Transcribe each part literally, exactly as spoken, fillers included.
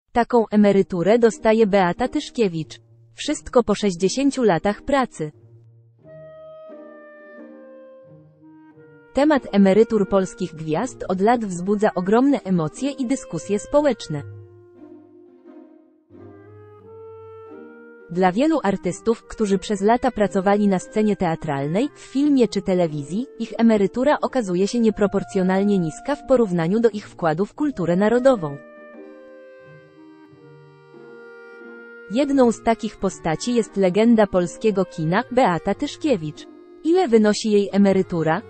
Taką emeryturę dostaje Beata Tyszkiewicz. Wszystko po sześćdziesięciu latach pracy. Temat emerytur polskich gwiazd od lat wzbudza ogromne emocje i dyskusje społeczne. Dla wielu artystów, którzy przez lata pracowali na scenie teatralnej, w filmie czy telewizji, ich emerytura okazuje się nieproporcjonalnie niska w porównaniu do ich wkładu w kulturę narodową. Jedną z takich postaci jest legenda polskiego kina, Beata Tyszkiewicz. Ile wynosi jej emerytura?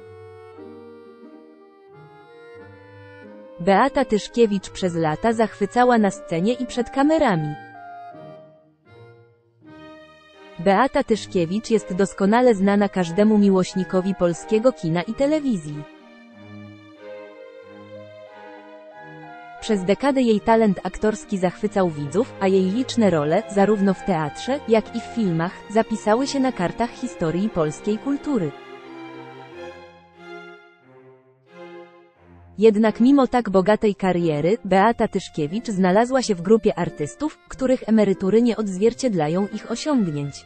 Beata Tyszkiewicz przez lata zachwycała na scenie i przed kamerami. Beata Tyszkiewicz jest doskonale znana każdemu miłośnikowi polskiego kina i telewizji. Przez dekadę jej talent aktorski zachwycał widzów, a jej liczne role, zarówno w teatrze, jak i w filmach, zapisały się na kartach historii polskiej kultury. Jednak mimo tak bogatej kariery, Beata Tyszkiewicz znalazła się w grupie artystów, których emerytury nie odzwierciedlają ich osiągnięć.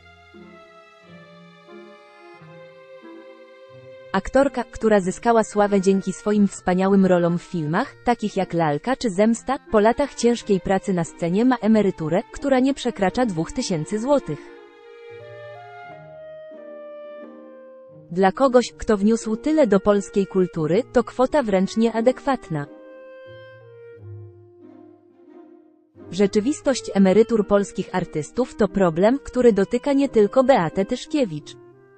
Aktorka, która zyskała sławę dzięki swoim wspaniałym rolom w filmach, takich jak Lalka czy Zemsta, po latach ciężkiej pracy na scenie ma emeryturę, która nie przekracza dwóch tysięcy złotych. Dla kogoś, kto wniósł tyle do polskiej kultury, to kwota wręcz nieadekwatna. Rzeczywistość emerytur polskich artystów to problem, który dotyka nie tylko Beatę Tyszkiewicz.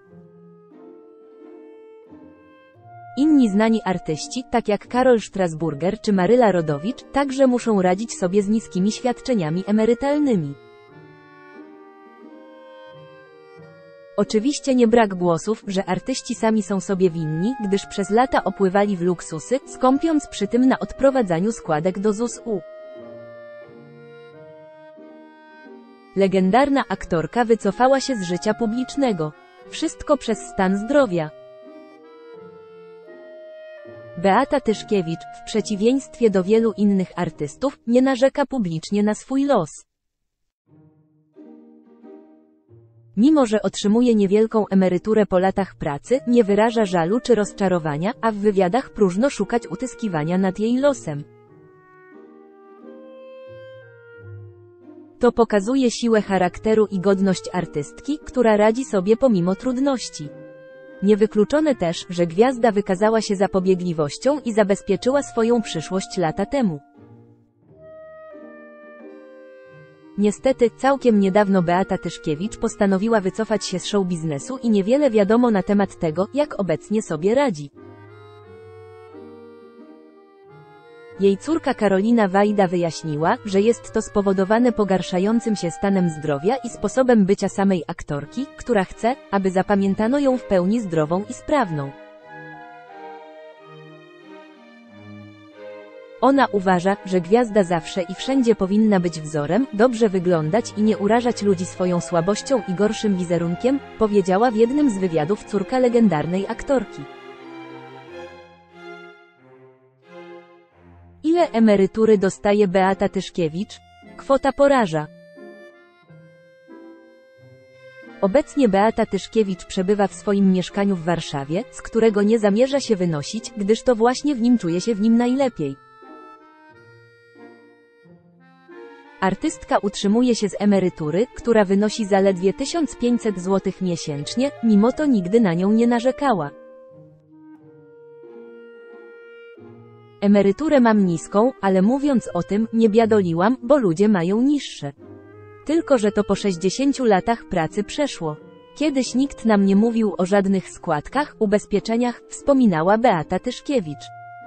Inni znani artyści, tak jak Karol Strasburger czy Maryla Rodowicz, także muszą radzić sobie z niskimi świadczeniami emerytalnymi. Oczywiście nie brak głosów, że artyści sami są sobie winni, gdyż przez lata opływali w luksusy, skąpiąc przy tym na odprowadzaniu składek do Z U S U. Legendarna aktorka wycofała się z życia publicznego. Wszystko przez stan zdrowia. Beata Tyszkiewicz, w przeciwieństwie do wielu innych artystów, nie narzeka publicznie na swój los. Mimo że otrzymuje niewielką emeryturę po latach pracy, nie wyraża żalu czy rozczarowania, a w wywiadach próżno szukać utyskiwania nad jej losem. To pokazuje siłę charakteru i godność artystki, która radzi sobie pomimo trudności. Niewykluczone też, że gwiazda wykazała się zapobiegliwością i zabezpieczyła swoją przyszłość lata temu. Niestety, całkiem niedawno Beata Tyszkiewicz postanowiła wycofać się z show biznesu i niewiele wiadomo na temat tego, jak obecnie sobie radzi. Jej córka Karolina Wajda wyjaśniła, że jest to spowodowane pogarszającym się stanem zdrowia i sposobem bycia samej aktorki, która chce, aby zapamiętano ją w pełni zdrową i sprawną. Ona uważa, że gwiazda zawsze i wszędzie powinna być wzorem, dobrze wyglądać i nie urażać ludzi swoją słabością i gorszym wizerunkiem, powiedziała w jednym z wywiadów córka legendarnej aktorki. Ile emerytury dostaje Beata Tyszkiewicz? Kwota poraża. Obecnie Beata Tyszkiewicz przebywa w swoim mieszkaniu w Warszawie, z którego nie zamierza się wynosić, gdyż to właśnie w nim czuje się w nim najlepiej. Artystka utrzymuje się z emerytury, która wynosi zaledwie tysiąc pięćset złotych miesięcznie, mimo to nigdy na nią nie narzekała. Emeryturę mam niską, ale mówiąc o tym, nie biadoliłam, bo ludzie mają niższe. Tylko że to po sześćdziesięciu latach pracy przeszło. Kiedyś nikt nam nie mówił o żadnych składkach, ubezpieczeniach, wspominała Beata Tyszkiewicz.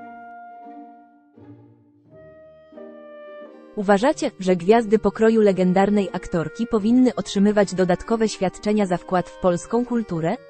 Uważacie, że gwiazdy pokroju legendarnej aktorki powinny otrzymywać dodatkowe świadczenia za wkład w polską kulturę?